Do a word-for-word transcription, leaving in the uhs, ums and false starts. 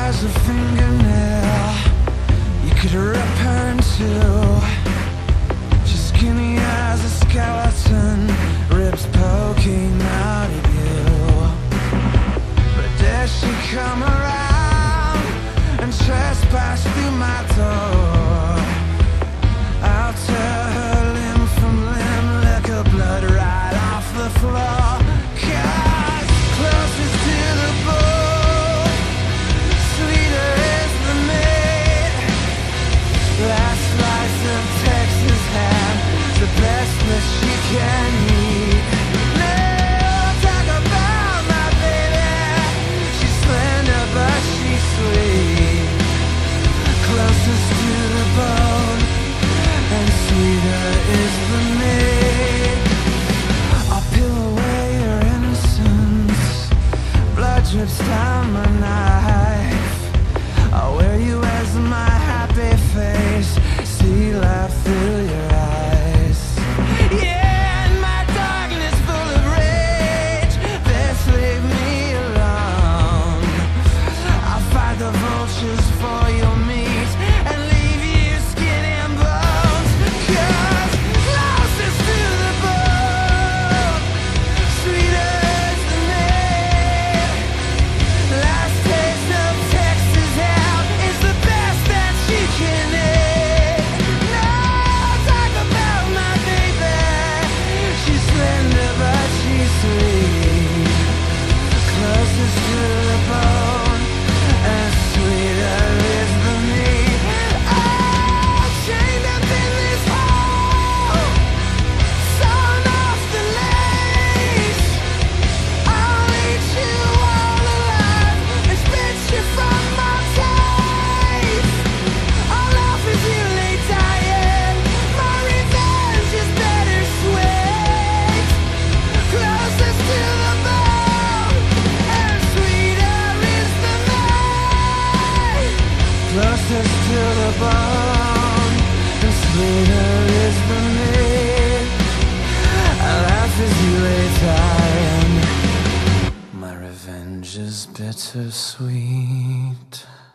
as a fingernail. You could rip her in two. She's skinny as a skeleton, ribs poking out at you. But dare she come around and trespass through my door, I'll tear her limb from limb, lick her blood right off the floor. Cause closest to the bone, sweeter is the meat. Last slice of Texas ham, the best that she can eat. Now talk about my baby, she's slender but she's sweet. Closest to the bone, and sweeter is the meat. I'll peel away your innocence, blood drips down my knife. I'll wear you as my happy face, see life through your eyes. Yeah, and my darkness full of rage, best leave me alone. I'll fight the vultures for your meat and leave you skin and bones. Cause closest to the bone, sweeter is the meat. Last taste of Texas ham is the best that she can eat. No, talk about my baby, she's slender but she's sweet. Closest to the bone, and sweeter is the meat. Oh, chained up in this hole, sawn off the lace. I'll eat you all alive and spit you from my taste. I'll laugh as you lay dying, my revenge is bittersweet. Closest to the bone, and sweeter is the meat. Closest to the bone, and sweeter is the meat. I laugh as you lay dying, my revenge is bittersweet.